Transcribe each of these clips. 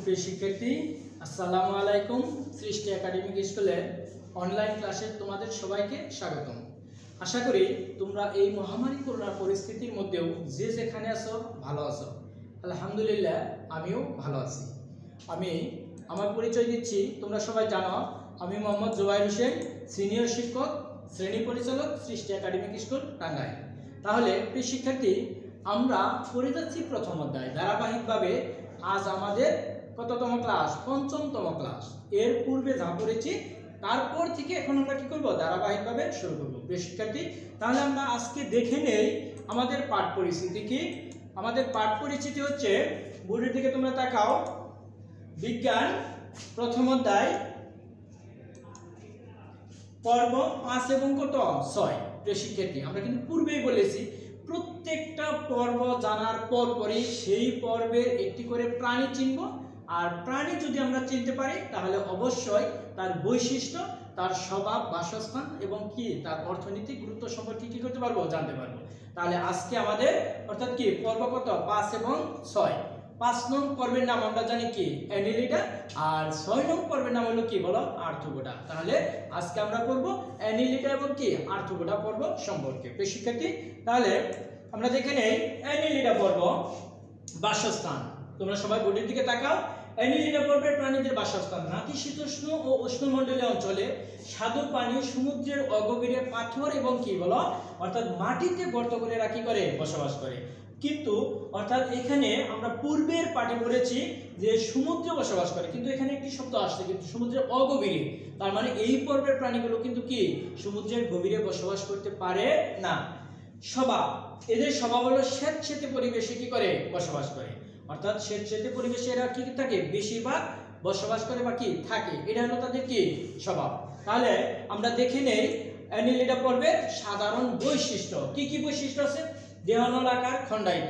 সুপ্রিয় শিক্ষার্থী, আসসালামু আলাইকুম। সৃষ্টি একাডেমিক স্কুলের অনলাইন ক্লাসে তোমাদের সবাইকে স্বাগতম। আশা করি তোমরা এই মহামারী করোনার পরিস্থিতির মধ্যেও যে যেখানে আছো ভালো আছো। আলহামদুলিল্লাহ, আমিও ভালো আছি। আমি আমার পরিচয় দিচ্ছি, তোমরা সবাই জানো আমি মোহাম্মদ জুবাইর হোসেন, সিনিয়র শিক্ষক, শ্রেণী পরিচালক, সৃষ্টি একাডেমিক স্কুল, টাঙ্গাইল। তাহলে প্রিয় শিক্ষার্থী, আমরা পড়ে যাচ্ছি প্রথম অধ্যায় ধারাবাহিকভাবে। আজ আমাদের কততম ক্লাস? পঞ্চমতম ক্লাস। এর পূর্বে যা পড়েছি তারপর থেকে এখন আমরা কি করব? ধারাবাহিকভাবে শুরু করব। প্রিয় শিক্ষার্থী, তাহলে আমরা আজকে দেখে নেই আমাদের পাঠ পরিচিতি কি। আমাদের পাঠ পরিচিতি হচ্ছে, বোর্ডের দিকে তোমরা তাকাও, বিজ্ঞান প্রথম অধ্যায় পর্ব 5 এবং কত 6। প্রিয় শিক্ষার্থী, আমরা কিন্তু পূর্বেই বলেছি প্রত্যেকটা পর্ব জানার পরই সেই পর্বের একটি করে প্রাণী চিনব। আর প্রাণী যদি আমরা চিনতে পারি তাহলে অবশ্যই তার বৈশিষ্ট্য, তার স্বভাব, বাসস্থান এবং কি তার অর্থনৈতিক গুরুত্ব সম্পর্কে কি করতে পারবো? জানতে পারবো। তাহলে আজকে আমাদের অর্থাৎ কি পর্ব কত? 5 এবং 6। 5 নং পর্বের নাম আমরা জানি কি? অ্যানিলিডা। আর 6 নং পর্বের নাম হলো কি বলো? আর্থ্রোপোডা। তাহলে আজকে আমরা পড়বো অ্যানিলিডা এবং কি আর্থ্রোপোডা পর্ব সম্পর্কে। প্রিয় শিক্ষার্থী, তাহলে আমরা দেখে নেই অ্যানিলিডা পর্ব বাসস্থান। তোমরা সবাই বোর্ডের দিকে তাকাও। অ্যানিলিডা পর্বের প্রাণীদের বাসস্থান নাতিশীতোষ্ণ ও উষ্ণমণ্ডলীয় অঞ্চলে, স্বাদু পানি, সমুদ্রের অগভীরে, পাথর এবং কি বলো অর্থাৎ মাটিতে গর্ত করে রাখি করে বসবাস করে। কিন্তু অর্থাৎ এখানে আমরা পূর্বের পাঠে পড়েছি যে সমুদ্রে বসবাস করে, কিন্তু এখানে একটি শব্দ আসছে কিন্তু সমুদ্রের অগভীরে। তার মানে এই পর্বের প্রাণীগুলো কিন্তু কি সমুদ্রের গভীরে বসবাস করতে পারে না। স্বভাব, এদের স্বভাব হলো স্যাঁতসেঁতে পরিবেশে কি করে? বসবাস করে। অর্থাৎ স্যাঁতসেঁতে পরিবেশে এরা কি থাকে? বেশিরভাগ বসবাস করে বা কি থাকে। এটা হলো তাদের কি স্বভাব। তাহলে আমরা দেখে নেই অ্যানিলিডা পর্বের সাধারণ বৈশিষ্ট্য। কি কি বৈশিষ্ট্য আছে? দেহনলাকার, খণ্ডায়িত।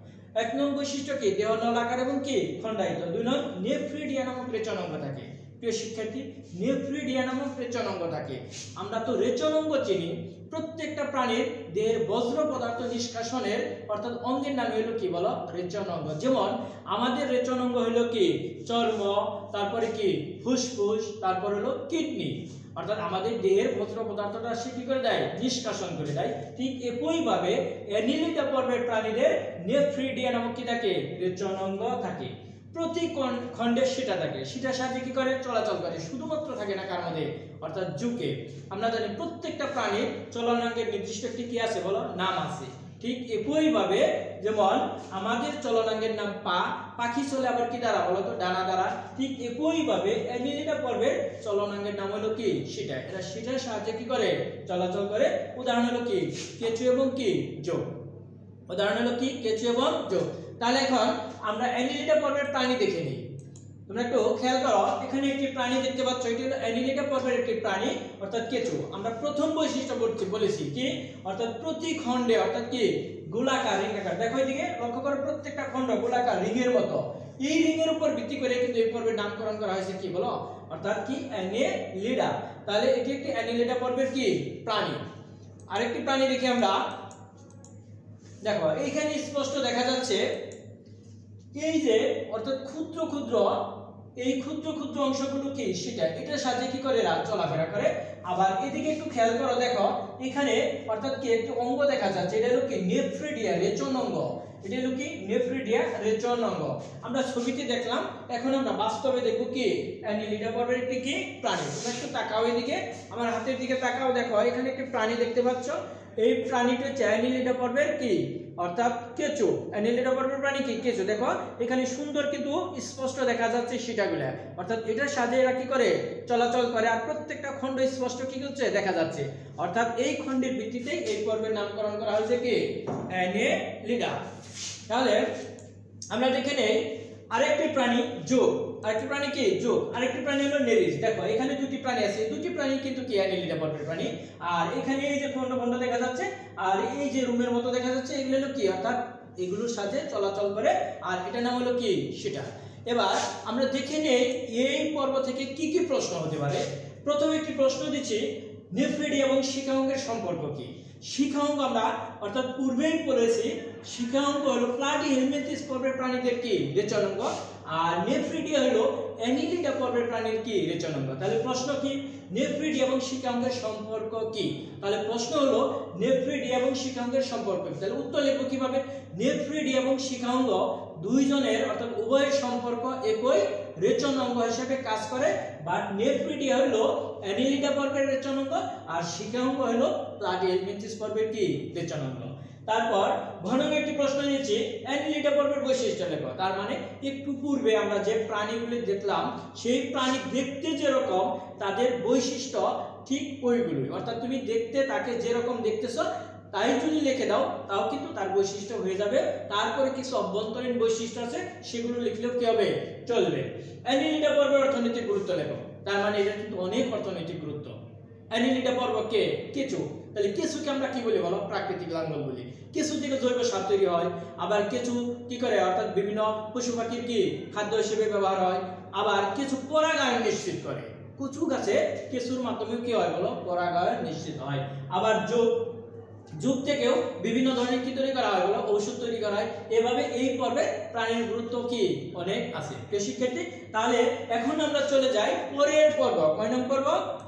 1 নং বৈশিষ্ট্য কি? দেহনলাকার এবং কি খণ্ডায়িত। 2 নং নেফ্রিডিয়া নামক রেচন অঙ্গ থাকে। প্রিয় শিক্ষার্থী, নেফ্রিডিয়া নামক রেচন অঙ্গ থাকে। আমরা তো রেচন অঙ্গ চিনি। প্রত্যেকটা প্রাণীর দেহের বজ্র পদার্থ নিষ্কাশনের অর্থাৎ অঙ্গের নাম হলো কি বলো? রেচন অঙ্গ। যেমন আমাদের রেচন অঙ্গ হলো কি? চর্ম, তারপরে কি ফুসফুস, তারপর হলো কিডনি। অর্থাৎ আমাদের দেহের বজ্র পদার্থটা সে কি করে দেয়? নিষ্কাশন করে দেয়। ঠিক একইভাবে অ্যানিলিডা পর্বের প্রাণীদের নেফ্রিডিয়া নামক কি থাকে? রেচন অঙ্গ থাকে। প্রতি খণ্ডে সেটা থাকে, সেটার সাথে কি করে? চলাচল করে। শুধুমাত্র থাকে না কার মধ্যে? অর্থাৎ যুগে। আমরা জানি প্রত্যেকটা প্রাণীর চলনাঙ্গের নির্দিষ্ট একটি কি আছে বলো? নাম আছে। ঠিক একইভাবে যেমন আমাদের চলনাঙ্গের নাম পা, পাখি চলে আবার কি দ্বারা বলো তো? ডানা দ্বারা। ঠিক একইভাবে অ্যানিলিডা পর্বের চলনাঙ্গের নাম হলো কি? সেটা। এরা সেটার সাহায্যে কি করে? চলাচল করে। উদাহরণ হলো কি? কেঁচো এবং কি জোক। উদাহরণ হলো কি? কেঁচো এবং জোক। তাহলে এখন আমরা অ্যানিলিডা পর্বের প্রাণী দেখে নিই। তোমরা একটু খেয়াল করো, এখানে একটি প্রাণী দেখতে পাচ্ছ, এটি হলো অ্যানিলিডা পর্বের একটি প্রাণী অর্থাৎ কেঁচো। আমরা প্রথম বৈশিষ্ট্য বলেছি কি? অর্থাৎ প্রতি খণ্ডে অর্থাৎ কি গোলাকার, রিঙ্গাকার। দেখো এদিকে লক্ষ্য করো, প্রত্যেকটা খণ্ড গোলাকার, রিংয়ের মতো। এই রিংয়ের উপর ভিত্তি করে কিন্তু এই পর্বের নামকরণ করা হয়েছে কি বলো? অর্থাৎ কি? অ্যানিলিডা। তাহলে এটি একটি অ্যানিলিডা পর্বের কি প্রাণী। আরেকটি প্রাণী দেখি আমরা। দেখো এইখানে স্পষ্ট দেখা যাচ্ছে এই যে অর্থাৎ ক্ষুদ্র ক্ষুদ্র এই ক্ষুদ্র ক্ষুদ্র অংশগুলো কি? সেটা। এটার সাহায্যে কি করে? চলাফেরা করে। আবার এদিকে একটু খেয়াল করো, দেখো এখানে অর্থাৎ কি একটি অঙ্গ দেখা যাচ্ছে, এটা হলো কি? নেফ্রিডিয়া রেচন অঙ্গ। এটা হলো কি? নেফ্রিডিয়া রেচন অঙ্গ। আমরা ছবিতে দেখলাম, এখন আমরা বাস্তবে দেখবো কি? অ্যানিলিডা পর্বের একটি কি প্রাণী। তোমরা একটু তাকাও এদিকে, আমার হাতের দিকে তাকাও। দেখো এখানে একটি প্রাণী দেখতে পাচ্ছ। এই প্রাণীটি হচ্ছে অ্যানিলিডা পর্বের কি অর্থাৎ কেঁচো। অ্যানিলিডা পর্বের প্রাণী কি? কেঁচো। দেখো এখানে সুন্দর কিন্তু স্পষ্ট দেখা যাচ্ছে সেটাগুলা। অর্থাৎ এটার সাহায্যে এরা কি করে? চলাচল করে। আর প্রত্যেকটা খণ্ড স্পষ্ট কি হচ্ছে? দেখা যাচ্ছে। অর্থাৎ এই খণ্ডের ভিত্তিতেই এই পর্বের নামকরণ করা হয়েছে কি? অ্যানিলিডা। তাহলে আমরা দেখে নেই আরেকটি প্রাণী জোক। আরেকটি প্রাণী কি? জোক। আরেকটি প্রাণী হলো নেরিস। দেখো এখানে দুটি প্রাণী আছে, দুটি প্রাণী কিন্তু কি? অ্যানিলিডা পর্বের প্রাণী। আর এখানে এই যে খণ্ড খণ্ড দেখা যাচ্ছে আর এই যে রুমের মতো দেখা যাচ্ছে, এগুলো হলো কি? অর্থাৎ এগুলোর সাথে চলাচল করে। আর এটা নাম হলো কি? সেটা। এবার আমরা দেখে নেই এই পর্ব থেকে কি কি প্রশ্ন হতে পারে। প্রথমে একটি প্রশ্ন দিচ্ছি, নেফ্রিডিয়া এবং শিখা অঙ্গের সম্পর্ক কি? শিখা অঙ্গ আমরা অর্থাৎ পূর্বেই পড়েছি, শিখা অঙ্গ হলো প্লাটিহেলমিনথেস পর্বের প্রাণীদের কি? রেচন অঙ্গ। আর নেফ্রিডিয়া হলো অ্যানিলিডা পর্বের প্রাণীর কি রেচনাঙ্গ। তাহলে প্রশ্ন কি, নেফ্রিডিয়া এবং শিখাঙ্গের সম্পর্ক কি? তাহলে প্রশ্ন হলো নেফ্রিডিয়া এবং শিখাঙ্গের সম্পর্ক কি? তাহলে উত্তর লিখবো কিভাবে, নেফ্রিডিয়া এবং শিখাঙ্গ দুইজনের অর্থাৎ উভয়ের সম্পর্ক একই রেচনাঙ্গ হিসেবে কাজ করে, বাট নেফ্রিডিয়া হলো অ্যানিলিডা পর্বের রেচনাঙ্গ আর শিখাঙ্গ হলো প্লাটিহেলমিনথেস পর্বের কি রেচনাঙ্গ। তারপর ঘনক একটি প্রশ্ন নিয়েছি, অ্যানিলিডা পর্বের বৈশিষ্ট্য লেখো। তার মানে একটু পূর্বে আমরা যে প্রাণীগুলি দেখলাম সেই প্রাণী দেখতে যেরকম তাদের বৈশিষ্ট্য ঠিক ওইগুলোই, অর্থাৎ তুমি দেখতে তাকে যেরকম দেখতেছো তাই যদি লিখে দাও তাও কিন্তু তার বৈশিষ্ট্য হয়ে যাবে। তারপরে কিছু অভ্যন্তরীণ বৈশিষ্ট্য আছে সেগুলো লিখলেও কি হবে, চলবে। অ্যানিলিডা পর্বের অর্থনৈতিক গুরুত্ব লেখো। তার মানে এটা কিন্তু অনেক অর্থনৈতিক গুরুত্ব। অ্যানিলিডা পর্ব কে, কেঁচো। তাহলে কেঁচোকে আমরা কি বলি বলো, প্রাকৃতিক লাঙ্গল বলি। কেঁচো থেকে জৈব সার তৈরি হয়। আবার কেঁচো কি করে, অর্থাৎ বিভিন্ন পশু পাখির কি খাদ্য হিসেবে ব্যবহার হয়। আবার কেঁচো পরাগায়ন নিশ্চিত করে। কচু গাছে কেঁচোর মাধ্যমে কি হয় বলো, পরাগায়ন নিশ্চিত হয়। আবার যুগ থেকেও বিভিন্ন ধরনের কি তৈরি করা হয় বলো, ঔষধ তৈরি করা হয়। এভাবে এই পর্বে প্রাণীর গুরুত্ব কি অনেক আছে। প্রিয় শিক্ষার্থী, তাহলে এখন আমরা চলে যাই পরের পর্ব। কয় নং পর্ব?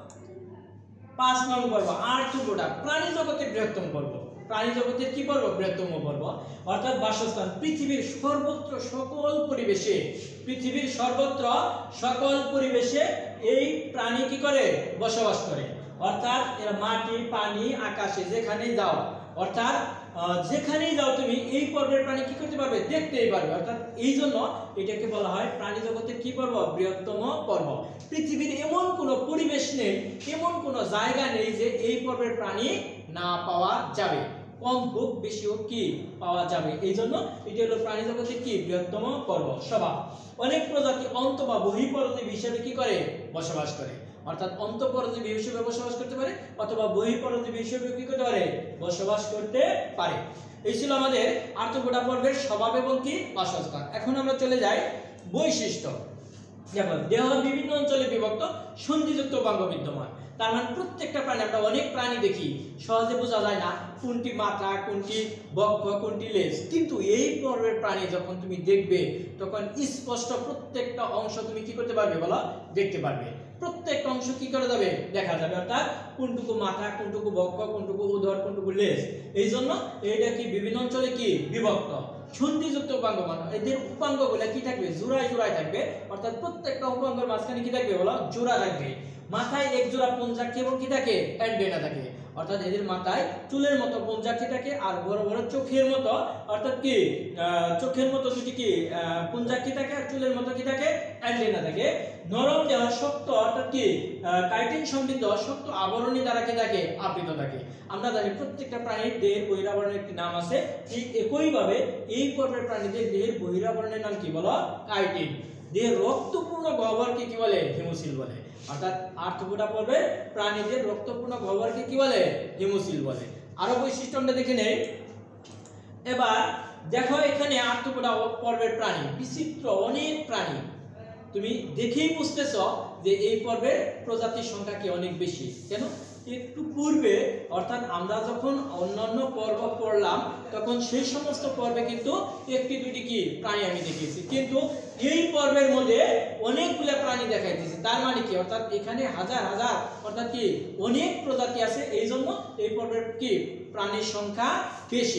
5 নং পর্ব, আর্থ্রোপোডা, প্রাণী জগতের বৃহত্তম পর্ব। প্রাণী জগতের কি পর্ব, বৃহত্তম পর্ব। অর্থাৎ বাসস্থান, পৃথিবীর সর্বত্র সকল পরিবেশে, পৃথিবীর সর্বত্র সকল পরিবেশে এই প্রাণী কি করে, বসবাস করে। অর্থাৎ এরা মাটি, পানি, আকাশে যেখানেই যাও, অর্থাৎ যেখানেই যাও তুমি এই পর্বের প্রাণী কি করতে পারবে, দেখতেই পারবে। অর্থাৎ এই জন্য এটাকে বলা হয় প্রাণী জগতের কি পর্ব, বৃহত্তম পর্ব। পৃথিবীর এমন কোনো পরিবেশ নেই, এমন কোনো জায়গা নেই যে এই পর্বের প্রাণী না পাওয়া যাবে। কম হোক বেশি হোক কি পাওয়া যাবে। এই জন্য এটি হলো প্রাণী জগতের কি বৃহত্তম পর্ব। স্বভাব, অনেক প্রজাতি অন্ত বা বহিঃপরজীবী হিসেবে কি করে, বসবাস করে। অর্থাৎ অন্তঃপরজীবী হিসেবে বসবাস করতে পারে অথবা বহিঃপরজীবী হিসেবে কি করতে পারে, বসবাস করতে পারে। এই ছিল আমাদের আর্থ্রোপোডা পর্বের স্বভাব এবং কি বাসস্থান। এখন আমরা চলে যাই বৈশিষ্ট্য। যেমন দেহ বিভিন্ন অঞ্চলে বিভক্ত, সন্ধিযুক্ত উপাঙ্গ বিদ্যমান। তার মানে প্রত্যেকটা প্রাণী, আমরা অনেক প্রাণী দেখি সহজে বোঝা যায় না কোনটি মাথা, কোনটি বক্ষ, কোনটি লেজ, কিন্তু এই পর্বের প্রাণী যখন তুমি দেখবে তখন স্পষ্ট প্রত্যেকটা অংশ তুমি কি করতে পারবে বলো, দেখতে পারবে। প্রত্যেকটা অংশ কি করে যাবে, দেখা যাবে। অর্থাৎ কোনটুকু মাথা, কোনটুকু বক্ষ, কোনটুকু উদর, কোনটুকু লেজ। এই জন্য এটা কি বিভিন্ন অঞ্চলে কি বিভক্ত। সন্ধিযুক্ত উপাঙ্গ, মানে এদের উপাঙ্গগুলো কি থাকবে, জোড়ায় জোড়ায় থাকবে। অর্থাৎ প্রত্যেকটা উপাঙ্গের মাঝখানে কি থাকবে বলো, জোড়া থাকবে। মাথায় এক জোড়া পঞ্চাক্ষী এবং কি থাকে, অ্যান্টেনা থাকে। অর্থাৎ এদের মাথায় চুলের মতো পঞ্চাক্ষী থাকে আর বড় বড় চোখের মতো, অর্থাৎ কি চোখের মতো দুটি কি পঞ্চাক্ষী থাকে আর চুলের মতো কি থাকে, অ্যান্টেনা থাকে। নরম দেহ, শক্ত, অর্থাৎ কি কাইটিন সমৃদ্ধ শক্ত আবরণী দ্বারা কি থাকে, আবৃত থাকে। আমরা জানি প্রত্যেকটা প্রাণীর দেহের বহিরাবরণের একটি নাম আছে, ঠিক একইভাবে এই পর্বের প্রাণীদের দেহের বহিরাবরণের নাম কি বলো, কাইটিন। দেহের রক্তপূর্ণ গহ্বরকে কি বলে, হিমোসিল বলে। অর্থাৎ আর্থ্রোপোডা পর্বে প্রাণীদের রক্তপূর্ণ গহ্বরকে কি বলে, হিমোসিল বলে। আরো বৈশিষ্ট্য আমরা দেখে নেই। এবার দেখো এখানে আর্থ্রোপোডা পর্বের প্রাণী বিচিত্র অনেক প্রাণী, তুমি দেখেই বুঝতেছ যে এই পর্বের প্রজাতির সংখ্যা কি অনেক বেশি। কেন, একটু পূর্বে অর্থাৎ আমরা যখন অন্যান্য পর্ব পড়লাম তখন সেই সমস্ত পর্বে কিন্তু একটি দুটি কি প্রাণী আমি দেখেছি, কিন্তু এই পর্বের মধ্যে অনেকগুলো প্রাণী দেখাইতেছি। তার মানে কি, অর্থাৎ এখানে হাজার হাজার অর্থাৎ কি অনেক প্রজাতি আছে। এই জন্য এই পর্বের কি প্রাণীর সংখ্যা বেশি।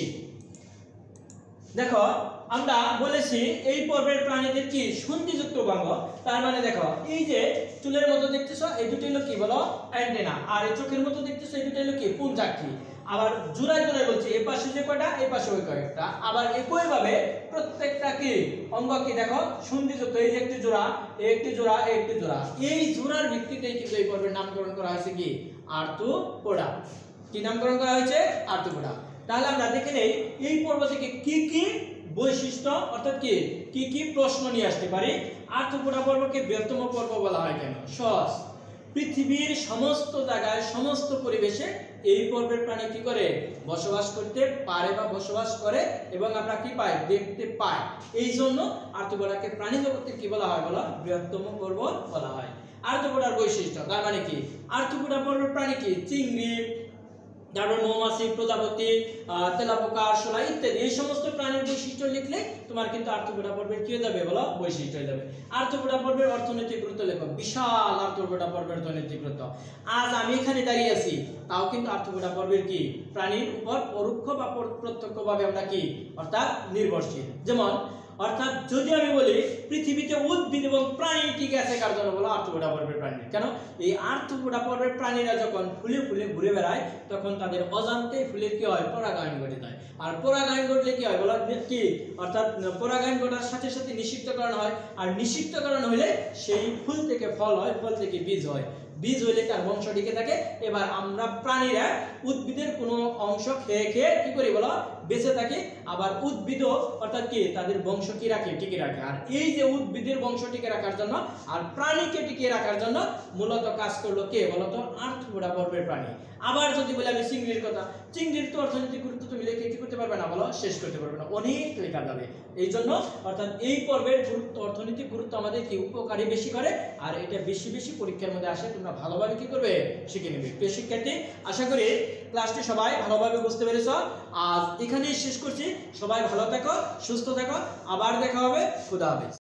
দেখো আমরা বলেছি এই পর্বের প্রাণীদের কি সন্ধিযুক্ত উপাঙ্গ। তার মানে দেখো এই যে চুলের মতো দেখতেছো এই দুটো হলো কি বলো, অ্যান্টেনা। আর এই চোখের মতো দেখতেছো এই দুটো হলো কি পঞ্চাক্ষী। আবার জোড়ায় জোড়ায় বলছি, এই পাশে যে কয়টা এই পাশে ওই কয়েকটা। আবার একইভাবে প্রত্যেকটা কি অঙ্গ কি দেখো সন্ধিযুক্ত, এই যে একটি জোড়া, এই একটি জোড়া, এই একটি জোড়া। এই জোড়ার ভিত্তিতেই কিন্তু এই পর্বের নামকরণ করা হয়েছে কি আর্থ্রোপোডা। কি নামকরণ করা হয়েছে, আর্থ্রোপোডা। তাহলে আমরা দেখে নেই এই পর্ব থেকে কি কি বৈশিষ্ট্য অর্থাৎ কি কি প্রশ্ন নিয়ে আসতে পারি। আর্থ্রোপোডা পর্বকে বৃহত্তম পর্ব বলা হয় কেন, সহজ। পৃথিবীর সমস্ত জায়গায় সমস্ত পরিবেশে এই পর্বের প্রাণী কি করে, বসবাস করতে পারে বা বসবাস করে এবং আমরা কি পাই, দেখতে পাই। এই জন্য আর্থ্রোপোডাকে প্রাণী জগতের কি বলা হয় বলো, বৃহত্তম পর্ব বলা হয়। আর্থ্রোপোডার বৈশিষ্ট্য, তার মানে কি আর্থ্রোপোডা পর্বের প্রাণী কি চিংড়ি, তারপর মৌমাছি, প্রজাপতি, তেলাপোকা, আরশোলা ইত্যাদি এই সমস্ত প্রাণীর বৈশিষ্ট্য লিখলে তোমার কিন্তু আর্থ্রোপোডা পর্বের কি হয়ে যাবে বলো বৈশিষ্ট্য হয়ে যাবে। আর্থ্রোপোডা পর্বের অর্থনৈতিক গুরুত্ব লেখো, বিশাল আর্থ্রোপোডা পর্বের অর্থনৈতিক গুরুত্ব। আজ আমি এখানে দাঁড়িয়ে আছি, তাও কিন্তু আর্থ্রোপোডা পর্বের কি প্রাণীর উপর পরোক্ষ বা প্রত্যক্ষভাবে আমরা কি অর্থাৎ নির্ভরশীল। যেমন অর্থাৎ যদি আমি বলি পৃথিবীতে উদ্ভিদ এবং প্রাণী টিকে আছে কার জন্য বলো আর্থ্রোপোডা পর্বের প্রাণী। কেন এই আর্থ্রোপোডা পর্বের প্রাণীরা যখন ফুলে ফুলে ঘুরে বেড়ায় তখন তাদের অজান্তেই ফুলের কি হয় পরাগায়ন ঘটে যায়। আর পরাগায়ন ঘটলে কি হয় বলো কি অর্থাৎ পরাগায়ন ঘটার সাথে সাথে নিষিক্তকরণ হয়, আর নিষিক্তকরণ হলে সেই ফুল থেকে ফল হয়, ফল থেকে বীজ হয়, বীজ হইলে তার বংশ টিকে থাকে। এবার আমরা প্রাণীরা উদ্ভিদের কোনো অংশ খেয়ে খেয়ে কি করি বলো বেঁচে থাকি, আবার উদ্ভিদও অর্থাৎ কি তাদের বংশ কি রাখে টিকে রাখে। আর এই যে উদ্ভিদের বংশ টিকে রাখার জন্য আর প্রাণীকে টিকিয়ে রাখার জন্য মূলত কাজ করলো কে বলতো আর্থ্রোপোডা পর্বের প্রাণী। আবার যদি বলি আমি চিংড়ির কথা, চিংড়ির তো অর্থনৈতিক গুরুত্ব তুমি লিখে কি করতে পারবে না বলো শেষ করতে পারবে না, অনেক লেখা যাবে। এই জন্য অর্থাৎ এই পর্বের গুরুত্ব অর্থনৈতিক গুরুত্ব আমাদের কি উপকারী বেশি করে, আর এটা বেশি বেশি পরীক্ষার মধ্যে আসে, তোমরা ভালোভাবে কি করবে শিখে নেবে। প্রিয় শিক্ষার্থী, আশা করি ক্লাসটি সবাই ভালোভাবে বুঝতে পেরেছ। আজ এখানেই শেষ করছি, সবাই ভালো থাকো, সুস্থ থাকো, আবার দেখা হবে, খুদা হাফেজ।